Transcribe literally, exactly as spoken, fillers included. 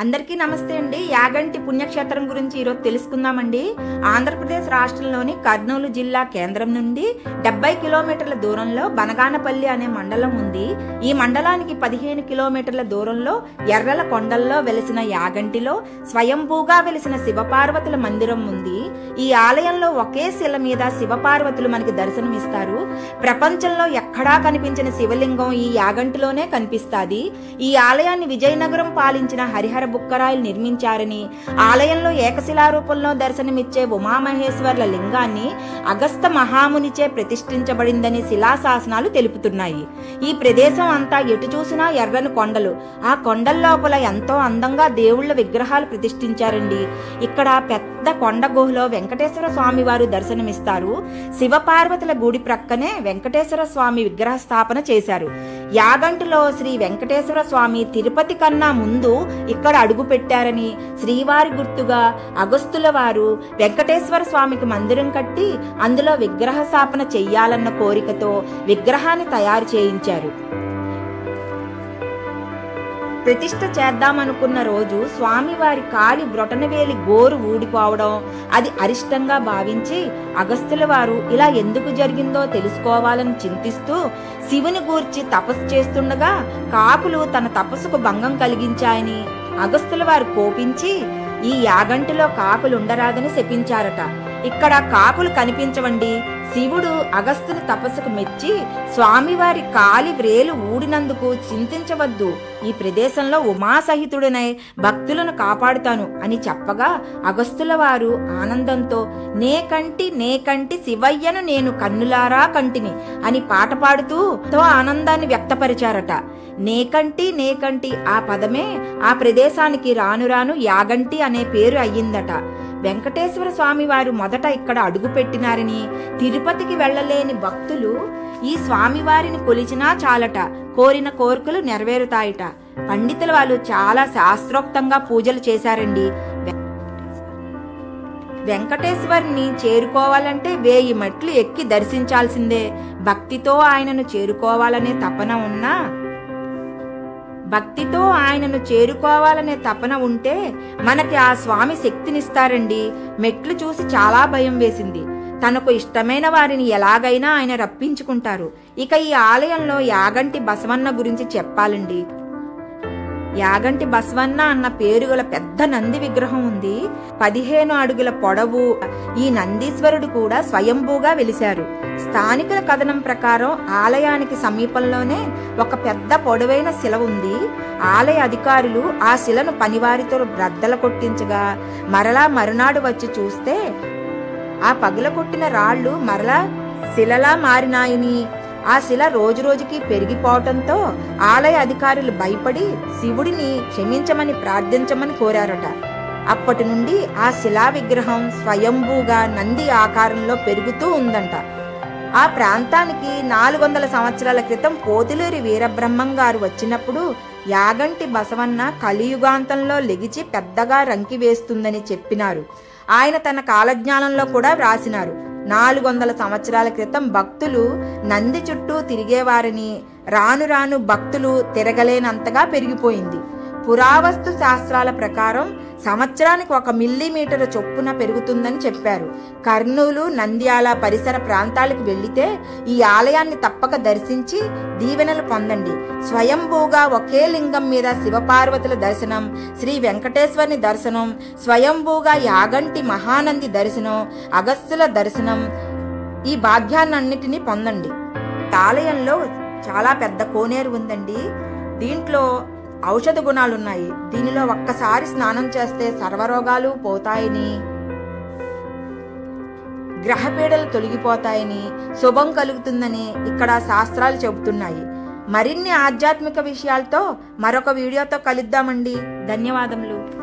అందరికీ నమస్తే అండి. యాగంటి పుణ్యక్షేత్రం గురించి ఈరోజు తెలుసుకుందామండి. ఆంధ్రప్రదేశ్ రాష్ట్రంలోని కర్నూలు జిల్లా కేంద్రం నుండి డెబ్బై కిలోమీటర్ల దూరంలో బనగానపల్లి అనే మండలం ఉంది. ఈ మండలానికి పదిహేను కిలోమీటర్ల దూరంలో ఎర్రల కొండల్లో వెలిసిన యాగంటిలో స్వయంభూగా వెలిసిన శివపార్వతుల మందిరం ఉంది. ఈ ఆలయంలో ఒకే శిల మీద శివపార్వతులు మనకి దర్శనమిస్తారు. ప్రపంచంలో ఎక్కడా కనిపించిన శివలింగం ఈ యాగంటిలోనే కనిపిస్తాది. ఈ ఆలయాన్ని విజయనగరం పాలించిన హరిహర బుక్కరాయలు నిర్మించారని, ఆలయంలో ఏకశిలా రూపంలో దర్శనమిచ్చే ఉమామహేశ్వర్ల లింగాన్ని అగస్త మహామునిచే ప్రతిష్ఠించబడిందని శిలాశాసనాలు తెలుపుతున్నాయి. ఈ ప్రదేశం అంతా ఎటు చూసినా ఎర్రని కొండలు. ఆ కొండల లోపల ఎంతో అందంగా దేవుళ్ల విగ్రహాలు ప్రతిష్ఠించారండి. ఇక్కడ పెద్ద కొండ గుహలో వెంకటేశ్వర స్వామి వారు దర్శనమిస్తారు. శివపార్వతుల గుడి ప్రక్కనే వెంకటేశ్వర స్వామి విగ్రహ స్థాపన చేశారు. యాగంటిలో శ్రీ వెంకటేశ్వర స్వామి తిరుపతి కన్నా ముందు ఇక్కడ అడుగు పెట్టారని, శ్రీవారి గుర్తుగా అగస్తుల వారు వెంకటేశ్వర స్వామికి మందిరం కట్టి అందులో విగ్రహ స్థాపన చెయ్యాలన్న కోరికతో విగ్రహాన్ని తయారు చేయించారు. ప్రతిష్ఠ చేద్దామనుకున్న రోజు స్వామివారి కాలి బ్రొటనవేలి గోరు ఊడిపోవడం అది అరిష్టంగా భావించి అగస్తుల వారు ఇలా ఎందుకు జరిగిందో తెలుసుకోవాలని చింతిస్తూ శివుని గూర్చి తపస్సు చేస్తుండగా కాకులు తన తపస్సుకు భంగం కలిగించాయని అగస్తుల వారు కోపించి ఈ యాగంటిలో కాకులు ఉండరాదని శపించారట. ఇక్కడ కాకులు కనిపించవండి. శివుడు అగస్తుని తపస్సుకు మెచ్చి స్వామివారి కాలి వ్రేలు ఊడినందుకు చింతించవద్దు, ఈ ప్రదేశంలో ఉమాసహితుడనై భక్తులను కాపాడుతాను అని చెప్పగా అగస్తుల వారు ఆనందంతో నే కంటి నే కంటి శివయ్యను నేను కన్నులారా కంటిని అని పాట పాడుతూ తో ఆనందాన్ని వ్యక్తపరిచారట. నేకంటి నేకంటి ఆ పదమే ఆ ప్రదేశానికి రాను రాను యాగంటి అనే పేరు అయ్యిందట. వెంకటేశ్వర స్వామి వారు మొదట ఇక్కడ అడుగు పెట్టినారని, తిరుపతికి వెళ్లలేని భక్తులు ఈ స్వామివారిని కొలిచినా చాలట, కోరిన కోరికలు నెరవేరుతాయట. పండితుల వాళ్ళు చాలా శాస్త్రోక్తంగా పూజలు చేశారండి. వెంకటేశ్వరుని చేరుకోవాలంటే వేయి మెట్లు ఎక్కి దర్శించాల్సిందే. భక్తితో ఆయనను చేరుకోవాలనే తపన ఉన్నా భక్తితో ఆయనను చేరుకోవాలనే తపన ఉంటే మనకి ఆ స్వామి శక్తినిస్తారండి. మెట్లు చూసి చాలా భయం వేసింది. తనకు ఇష్టమైన వారిని ఎలాగైనా ఆయన రప్పించుకుంటారు. ఇక ఈ ఆలయంలో యాగంటి బసవన్న గురించి చెప్పాలండి. యాగంటి బసవన్న అన్న పేరు గల పెద్ద నంది విగ్రహం ఉంది. పదిహేను అడుగుల పొడవు. ఈ నందీశ్వరుడు కూడా స్వయంభూగా వెలిశారు. స్థానికుల కథనం ప్రకారం ఆలయానికి సమీపంలోనే ఒక పెద్ద పొడవైన శిల ఉంది. ఆలయ అధికారులు ఆ శిలను పనివారితో బ్రద్దల కొట్టించగా మరలా మరునాడు వచ్చి చూస్తే ఆ పగుల కొట్టిన రాళ్లు మరలా శిలలా మారినాయని, ఆ శిల రోజు రోజుకి పెరిగిపోవటంతో ఆలయ అధికారులు భయపడి శివుడిని క్షమించమని ప్రార్థించమని కోరారట. అప్పటి నుండి ఆ శిలా విగ్రహం స్వయంభూగా నంది ఆకారంలో పెరుగుతూ ఉందంట. ఆ ప్రాంతానికి నాలుగు వందల సంవత్సరాల క్రితం పోతిలూరి వీరబ్రహ్మం గారు వచ్చినప్పుడు యాగంటి బసవన్న కలియుగాంతంలో లెగిచి పెద్దగా రంకి వేస్తుందని చెప్పినారు. ఆయన తన కాలజ్ఞానంలో కూడా వ్రాసినారు. నాలుగు వందల సంవత్సరాల క్రితం భక్తులు నంది చుట్టూ తిరిగేవారని, రాను రాను భక్తులు తిరగలేనంతగా పెరిగిపోయింది. పురావస్తు శాస్త్రాల ప్రకారం సంవత్సరానికి ఒక మిల్లీమీటర్ చొప్పున పెరుగుతుందని చెప్పారు. కర్నూలు, నంద్యాల పరిసర ప్రాంతాలకు వెళ్లితే ఈ ఆలయాన్ని తప్పక దర్శించి దీవెనలు పొందండి. స్వయంభూగా ఒకే లింగం మీద శివపార్వతుల దర్శనం, శ్రీ వెంకటేశ్వరుని దర్శనం, స్వయంభూగా యాగంటి మహానంది దర్శనం, అగస్త్యుల దర్శనం, ఈ భాగ్యాన్నన్నిటినీ పొందండి. ఆలయంలో చాలా పెద్ద కోనేరు ఉందండి. దీంట్లో ఔషధ గుణాలున్నాయి. దీనిలో ఒక్కసారి స్నానం చేస్తే సర్వరోగాలు పోతాయని, గ్రహపీడలు తొలగిపోతాయని, శుభం కలుగుతుందని ఇక్కడ శాస్త్రాలు చెబుతున్నాయి. మరిన్ని ఆధ్యాత్మిక విషయాలతో మరొక వీడియోతో కలుద్దామండి. ధన్యవాదములు.